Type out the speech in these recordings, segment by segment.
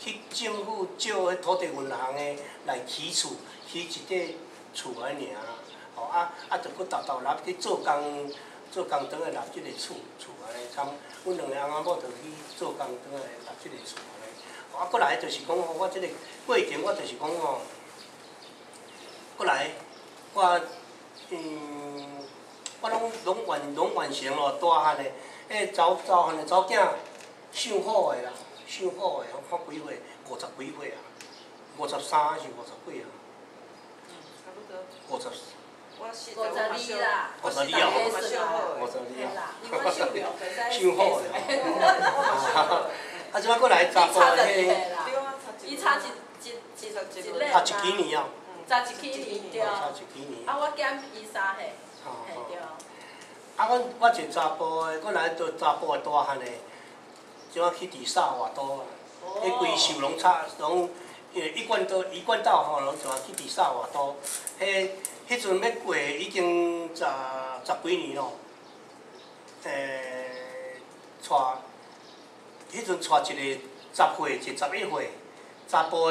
去政府借迄土地银行的来起厝，起一块厝安尔。吼就搁豆立去做工转来立即个厝安尼。参阮两个翁仔某就去做工转来立即个厝安尼。过来就是讲吼，我即个过程我就是讲吼，过来我拢完成咯，大汉的，查汉的查某囝上好的啦，上好的，我看几岁，50几岁啊，53还是50几啊？ 差不多。 50。 52啦。 52啊，52 啊。你我上了， 上好的。即摆过来查甫的迄。 伊差一年。 差1几年啊。 差1几年对。 差1几年。 我减伊3岁。嘿对。 我一查甫的，我来做查甫的大汉的，即摆去伫扫外岛啊，迄规寿拢一贯道吼，拢就去伫扫外岛。迄阵要过已经十几年咯。迄阵带一个10岁，一个11岁，查甫的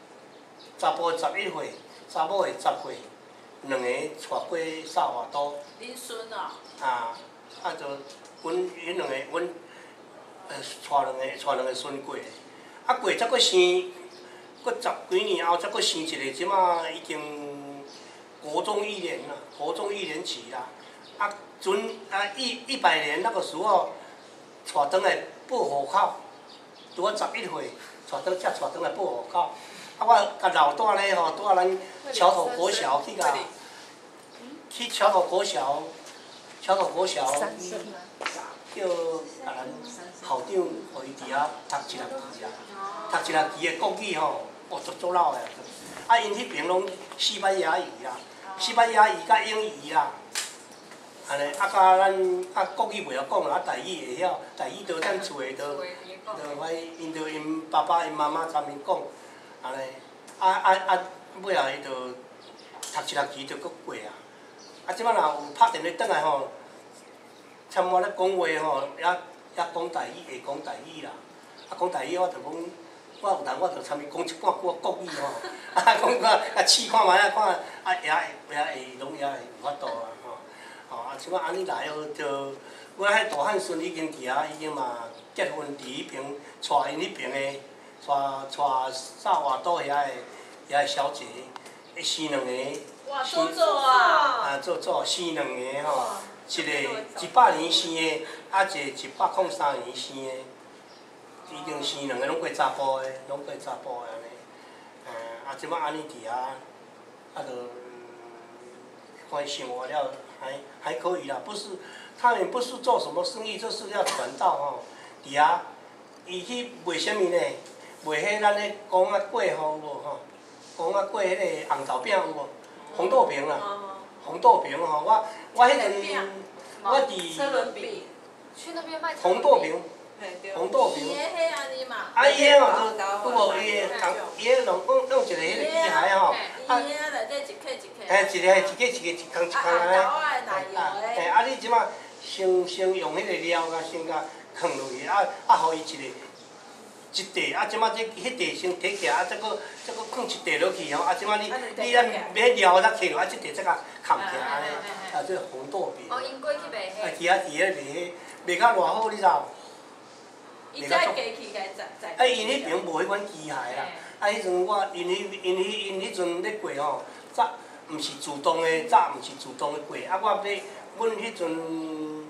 11岁，查某的10岁，两个带过扫外岛。 恁孙哦。 就阮两个，阮带两个孙过，过才搁生，搁10几年后才搁生一个，即马已经国中1年啦，国中1年级啦。100年那个时候，带转来报户口，拄我11岁，才带转来报户口。我甲老大咧吼，带咱桥头国小去桥头国小。桥头国小，叫咱校长，互伊伫遐读1学期啊，读1学期的国语吼，足老的。因迄边拢西班牙语啦，西班牙语甲英语啦，安尼甲咱国语袂晓讲啦，台语会晓，台语就咱厝的就因着因爸爸因妈妈参伊讲，安尼尾后伊就读1学期就搁过啊。即摆若有拍电话转来吼，参我咧讲话吼，也讲台语，会讲台语啦。讲台语我就讲，我有当我就参伊讲一半句国语吼，讲试看卖看，也会拢也会有法度啊吼。即摆安尼来哦，就我迄大汉孙已经伫遐，已经嘛结婚伫迄边，带因迄边的，带扫外岛遐的小姐，生两个。 哇，做啊！ 做生两个吼，一个100年生的，一个103年生的，已经生两个拢过查甫的，拢过查甫的安尼。即摆安尼伫遐，就看生活了还可以啦，不是，他们不是做什么生意，就是要传道吼。伫遐，伊去卖啥物呢？卖迄咱咧公仔粿吼有无吼？公仔粿迄个红豆饼有无？红豆饼啦，红豆饼吼，我迄阵我伫车轮饼， 去那边卖红豆饼，红豆饼。 伊个迄安尼嘛。 伊个吼，有无伊个弄一个迄个机械吼。 伊个内底一克一克。 一空安尼。 豆仔的奶油的。 你即马先用迄个料甲先甲放落去，互伊一袋，即马迄袋先摕起来，再搁放一袋落去吼，即马你免料才摕落，即袋再甲扛起来安尼，即红豆饼。 因过去卖迄。 伫遐卖，卖甲偌好，你知无？ 伊才加起来在。 因迄边无迄款机械啦，迄阵因迄阵咧过吼，早毋是自动的，早毋是自动的过，阮迄阵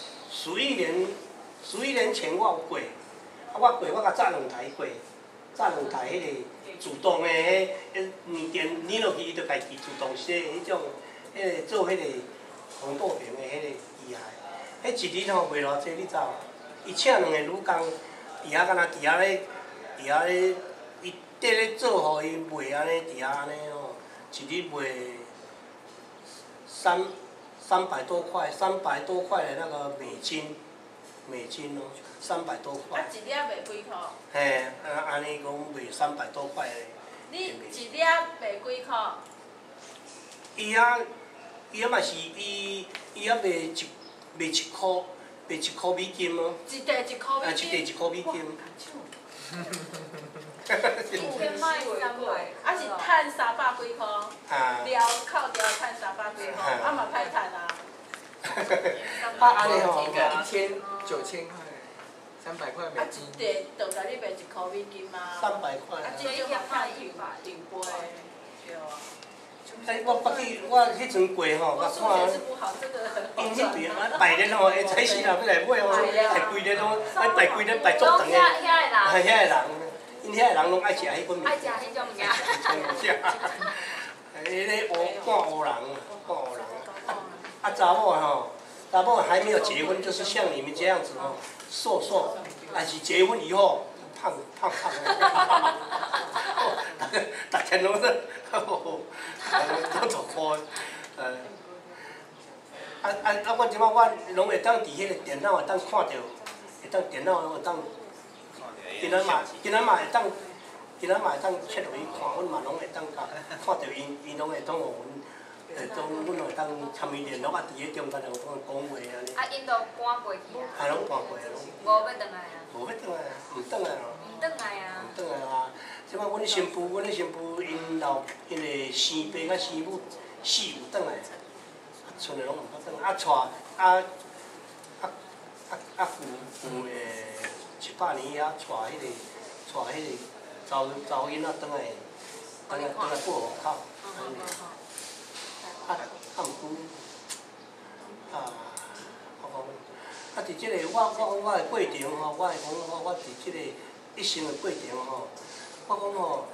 11年前我有过。我甲炸两台过，炸两台迄个自动的迄电捏落去，伊就家己自动洗迄种，迄个做迄个红豆饼的迄个机械，迄一日吼卖偌济，你知无？伊请两个女工，伫遐敢若伫遐咧，伊缀咧做，互伊卖安尼，伫遐安尼吼，一日卖300多块的那个美金哦，300多块。 一粒卖几箍？ 嘿，安尼讲卖300多块的。 你一粒卖几箍？ 伊遐嘛是伊遐卖1箍美金哦。 一袋1箍美金。 一袋1箍美金。 一天卖300， 啊是趁300几块， 啊。 了扣掉趁300几块，啊嘛歹趁啊。 啊，安尼吼， 一天9000块，300块美金。 啊，一就甲你卖1箍美金嘛。 300块。 啊，这种卖1杯，对啊。 哎，我迄阵过吼，我看。因迄边拜年吼，会菜市场要来买吼，排规日拢，爱排规日排足长个。遐个人，因遐个人拢爱食迄款物。 爱食迄种物件。 迄个看乌人，看乌人。啊，查某吼，查某还没有结婚，就是像你们这样子吼，瘦瘦，但是结婚以后胖的。大天拢是，都做看，我即摆我拢会当伫迄个电脑会当看到，会当电脑会当，今仔嘛会当切落去看，阮嘛拢会当看到因拢会当互阮，阮会当参与联络啊，伫迄中间就讲话安尼。 啊，因都搬过去啊。 啊，拢搬过来拢。 无要转来啊。 无要转来啊，毋转来咯。 毋转来啊。 毋转来啊！即摆阮的新妇因个生爸甲生母死有转来，剩的拢毋捌转来。父7、8年啊，带迄个查某囡仔转来布河口。毋过，我讲，伫即个我的过程吼，我会讲我伫即个一生的过程吼，我讲吼。